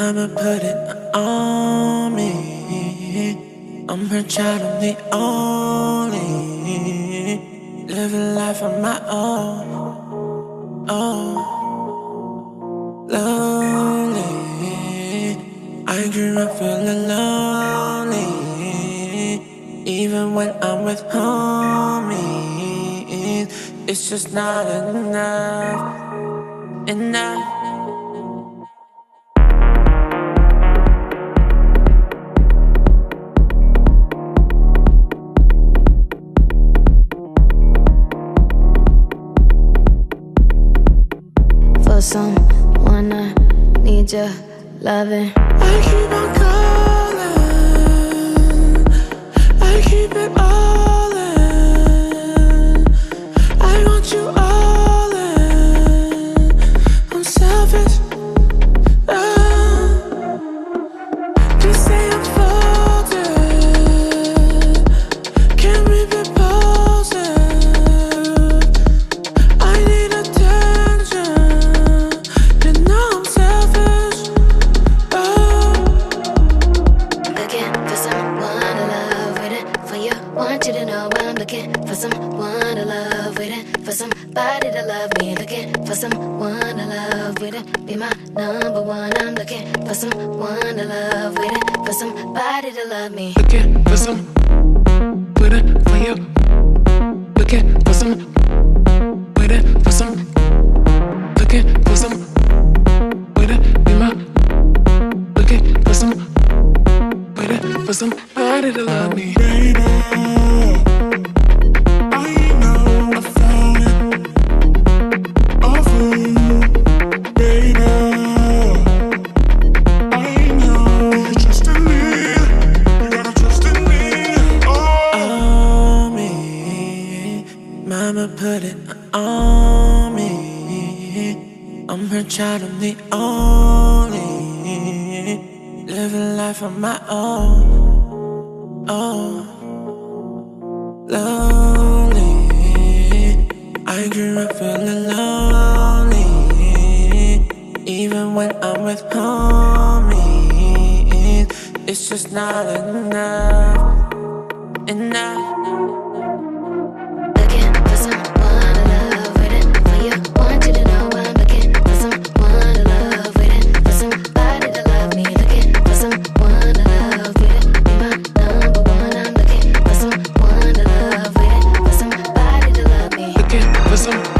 Mama put it on me. I'm her child, I'm the only. Living life on my own. Oh, lonely. I grew up feeling lonely. Even when I'm with homies, it's just not enough. For someone I need your loving. I keep on calling, I keep it all in. I want you all in. I'm selfish, you say I'm folded. Can we be posted? I need attention. You know I'm selfish. Looking for someone to love, waiting for you. Want you to know I'm looking for someone to love, waiting for somebody to love me. Looking for someone to love, waiting be my number one. I'm looking for someone to love, waiting for somebody to love me. Looking for some, waiting for you. Looking for some, waiting for some. Looking for some, waiting be my. Looking for some, waiting for somebody to love me. Baby, I know I found it. I found you, baby. I know you trust in me. You gotta trust in me. Oh, me. Mama put it on me. I'm her child, I'm the only. Living life on my own. Oh, lonely. I grew up feeling lonely. Even when I'm with homies, it's just not enough. Looking for someone to love, waiting for you. Want you to know I'm looking for someone to love, waiting for somebody to love me. Looking for someone to love, waiting be my number one. I'm looking for someone to love, waiting for somebody to love me. Looking for some.